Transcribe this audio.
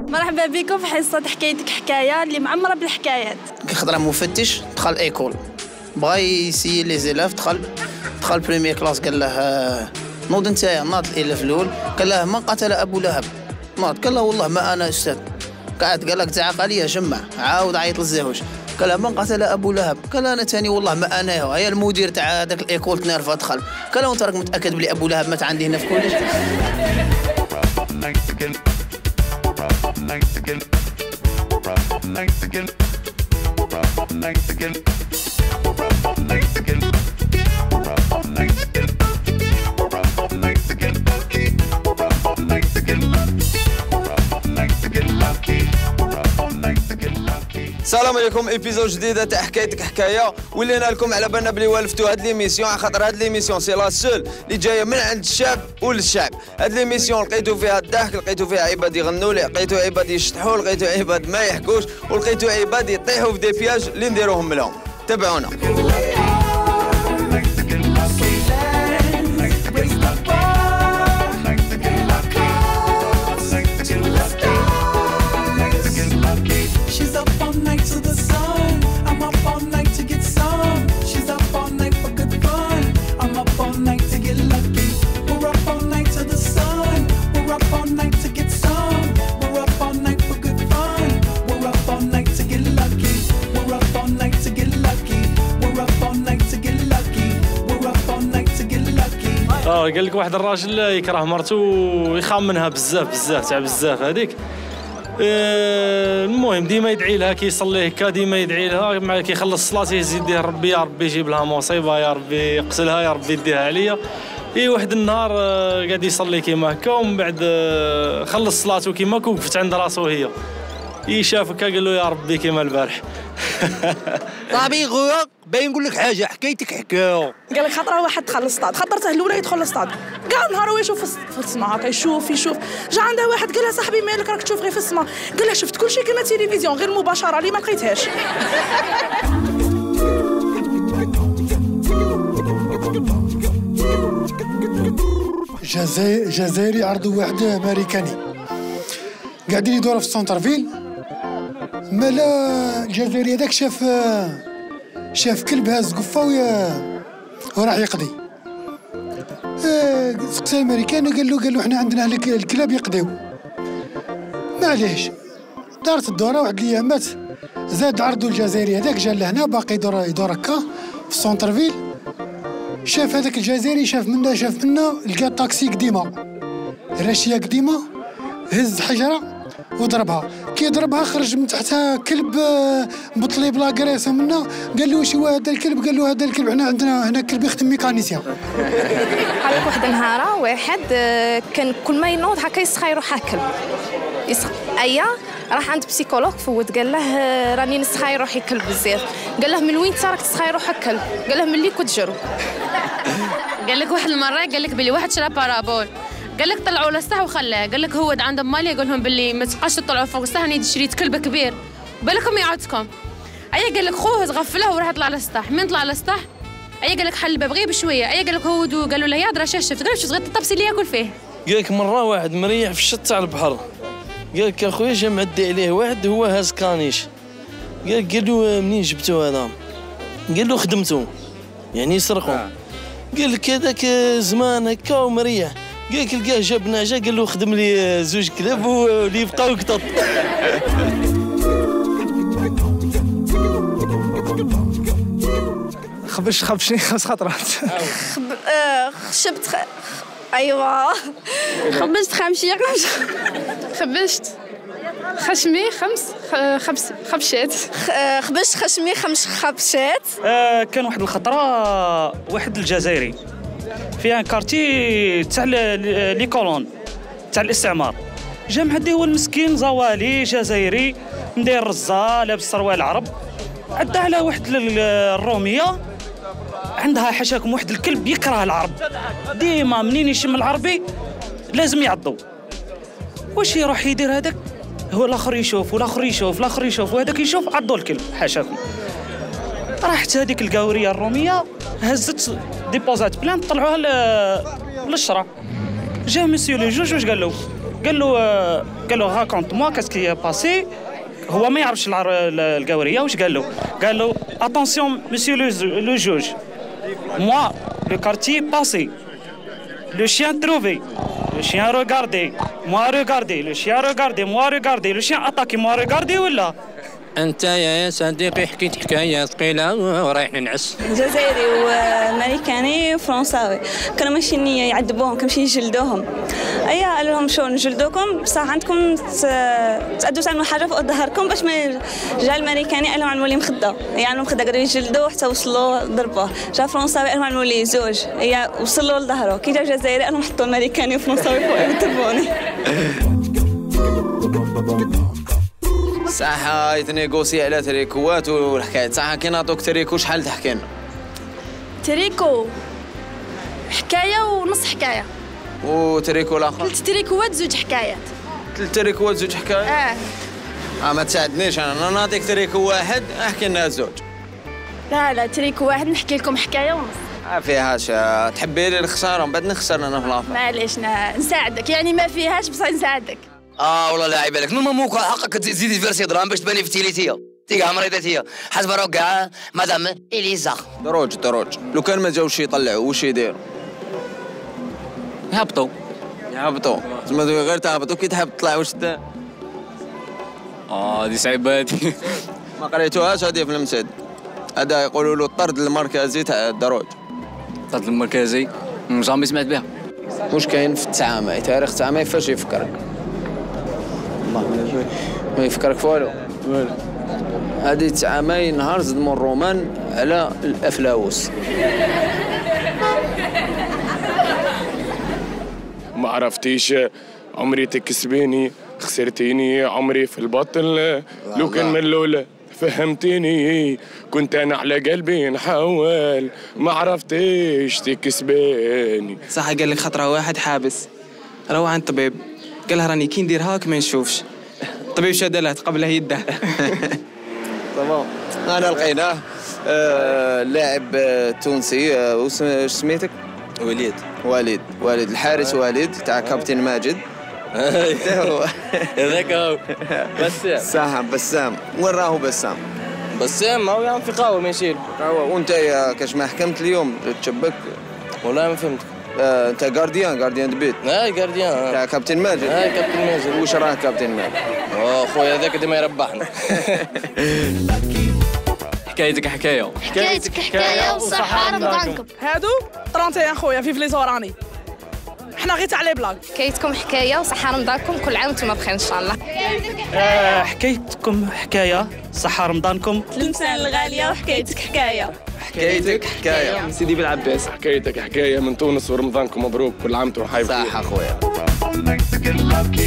مرحبا بكم في حصة حكايتك حكاية اللي معمرة بالحكايات. خضرة مفتش دخل ايكول بغى يسيي لي زيلاف، دخل بريمير كلاس، قال له نوض نتايا ناض الالف الاول، قال له من قتل ابو لهب؟ ناض، قال له والله ما انا استاذ. قعد قال لك تعاق عليا، جمع عاود عيط للزهوش، قال له من قتل ابو لهب؟ قال انا ثاني والله ما انا هي المدير تاع هذاك الايكول تنرفا دخل، قال له انت راك متاكد بلي ابو لهب مات عندي هنا في كلش؟ السلام عليكم. ايبيزود جديده تاع حكايتك حكايه، ولينا لكم على بالنا بلي والفتوا هاد ليميسيون على خاطر هاد ليميسيون سي لا سول اللي جايه من عند الشعب وللشعب. هاد ليميسيون لقيتو فيها الضحك، لقيتو فيها عباد يغنوا، لقيتو عباد يشطحوا، لقيتو عباد ما يحكوش، ولقيتو عباد يطيحوا في دي بياج اللي نديروهم لهم. تابعونا. قال لك واحد الراجل يكره مرته ويخام منها بزاف تاع بزاف هذيك. المهم ديما يدعي لها، كيصلي هكا ديما يدعي لها، مع كيخلص الصلاه يزيد يديه ربي يا ربي يجيب لها مصيبه، يا ربي يقتلها، يا ربي يديها عليا. واحد النهار قاعد يصلي كيما هكا، ومن بعد خلص صلاته كيما هكا وقفت عند راسو هي شاف هكا قال له يا ربي كيما البارح. طابي خويا باين نقول لك حاجه، حكايتك حكايه. قال لك خطره واحد دخل للصطاد، خطرته الاولى يدخل للصطاد، كاع النهار هو يشوف في السماء، يشوف جا عنده واحد قال له صاحبي مالك راك تشوف غير في السماء؟ قال له شفت كل شيء كيما تيليفزيون غير المباشره اللي ما لقيتهاش. جزائري عرضوا واحد امريكاني قاعدين يدوروا في السونتر فيل، مالا الجزائري هذاك شاف كلب هاز قفه وراح يقضي. سقسى الامريكان قال له احنا عندنا الكلاب يقضيو، معليش دارت الدوره واحد الايامات زاد عرضوا الجزائري هذاك جا لهنا باقي يدور هكا في السونتر فيل، شاف هذاك الجزائري شاف منا لقى طاكسي قديمه راشيه قديمه، هز حجره وضربها، كي ضربها خرج من تحتها كلب مطلي بلا كريسه منا، قال له واش هو هذا الكلب؟ قال له هذا الكلب احنا عندنا هنا كلب يخدم ميكانيسيان. هذاك واحد النهار واحد كان كل ما ينوض هكا يسخى يروح الكلب راح عند بسيكولوج فوت، قال له راني نسخى يروح يكلب بزاف، قال له من وين راك تسخى يروح الكلب؟ قال له ملي كنت جرو. قال لك واحد المره قال لك بلي واحد شرا بارابول، قال لك طلعوا للسطح وخلاه، قال لك هو عند مالي يقول لهم باللي ما تبقاش تطلعوا فوق السطح، راني شريت كلب كبير بالكم يعودكم. قال لك خوه تغفله وراح يطلع للسطح، من طلع للسطح قال لك حل الباب غير بشويه، قال لك هو قالوا له يا درا شفت، قال له شفت غير الطبسي اللي ياكل فيه. قال لك مره واحد مريح في الشط تاع البحر، قال لك اخويا جا معدي عليه واحد هو هاز كانيش، قال له منين جبتو هذا؟ قال له خدمته يعني يسرقوا. قال لك هذاك زمان هكا ومريح، قال لك لقاه جاب نعجه قال له خدم لي زوج كلاب واللي يبقاو قطط. خبشني 5 خطرات. خشبت ايوا خبزت خبزت خشمي 5 خبشات. خبزت خشمي 5 خبشات. كان واحد الخطره واحد الجزائري فيها كارتي تاع لي كولون تاع الاستعمار، جا معدي هو المسكين زوالي جزائري مداير رزه لابس سروال العرب، عدى على واحد الروميه عندها حاشاكم واحد الكلب يكره العرب، ديما منين يشم العربي لازم يعضو. واش يروح يدير هذاك؟ هو الاخر يشوف والاخر يشوف والاخر يشوف وهذاك يشوف عضو الكلب حاشاكم. راحت هذيك القاوريه الروميه هزت ديبوزات بلان طلعوها للشرع. جا مسيو لي جوج واش قال له؟ قال له راكونت موا كاسكي باسي. هو ما يعرفش القاوريه. واش قال له اتونسيون مسيو لو جوج موا لو كارتي باسي لو شيان تروفي لو شيان روغاردي موا روغاردي لو شيان روغاردي موا روغاردي لو شيان اتاكي موا روغاردي ولا انت يا صديقي حكيت حكايه ثقيله ورايح ننعس. جزائري وامريكاني وفرنساوي كانوا ماشيين يعذبوهم كانوا ماشيين يجلدوهم. ايا قالوا لهم شو نجلدوكم بصح عندكم تأدوا تعملوا حاجه فوق ظهركم باش ما جا الامريكاني قال لهم عملوا لي مخده. يعملوا مخده قالوا يجلدوه حتى وصلوا ضربوه. جا فرنساوي قال لهم عملوا لي زوج هي وصلوا لظهره. كي جا الجزائري قال لهم حطوا امريكاني وفرنساوي فوق يضربوني. صح يتنيغوسي على تريكوات والحكايات. صح كي نعطوك تريكو شحال تحكي لنا؟ تريكو حكايه ونص حكايه. وتريكو الاخر؟ 3 تريكوات 2 حكايات. 3 تريكوات 2 حكايات؟ ما تساعدنيش انا نعطيك تريكو واحد احكي لنا زوج. لا تريكو واحد نحكي لكم حكايه ونص. ما فيهاش. تحبي لي الخساره من بعد نخسر انا في الافضل. معليش نساعدك يعني ما فيهاش بصح نساعدك. والله لا عيب عليك نورمالمون حقك تزيدي فيرسي درهم باش تباني في تيليتيه تيقع مريضتيه حسب روك كاع مدام اليزا. دروج لو كان ما جاوش يطلعوا واش يديروا؟ يهبطوا زعما غير تهبطوا كي تحب تطلع واش هذه صعيبه هذه. ما قريتوهاش هذه في المسد. هذا يقولوا له الطرد المركزي تاع الدروج. الطرد المركزي جامي سمعت بها. واش كاين في 9 ماي تاريخ 9 ماي فاش يفكرك؟ والله ما يفكرك في والو. هذه 9 ماي نهار صدموا الرومان على الافلاوس. ما عرفتيش عمري تكسبيني خسرتيني عمري في البطل لو كان من الاولى فهمتيني كنت انا على قلبي نحاول ما عرفتيش تكسبيني. صح قال لك خطره واحد حابس روح عند الطبيب قال له راني كي ندير هاك ما نشوفش. الطبيب شاد له قبله يده. تمام. انا لقيناه لاعب تونسي. واش سميتك؟ وليد الحارس وليد تاع كابتن ماجد. هذاك هو بسام. وين راهو بسام؟ بسام هو يعمل في قهوه ماشي قهوه. وانت يا كاش ما حكمت اليوم تشبك؟ والله ما فهمتك. انت غارديان دبيت. غارديان تاع كابتن ماجد. كابتن ماجد. واش راه كابتن ماجد؟ خويا هذاك ديما يربحنا. حكايتك حكايه وصحة رمضانكم. هادو 31 خويا في فليزوراني. حنا غير تاع لي بلاك. حكايتكم حكايه وصحة رمضانكم كل عام وانتم بخير ان شاء الله. حكايتكم حكايه صحة رمضانكم. تلمسان الغاليه وحكايتك حكايه. حكايتك حكايه سيدي بالعباس. حكايتك حكايه من تونس ورمضانكم مبروك كل عام وانتم بخير. صح اخويا.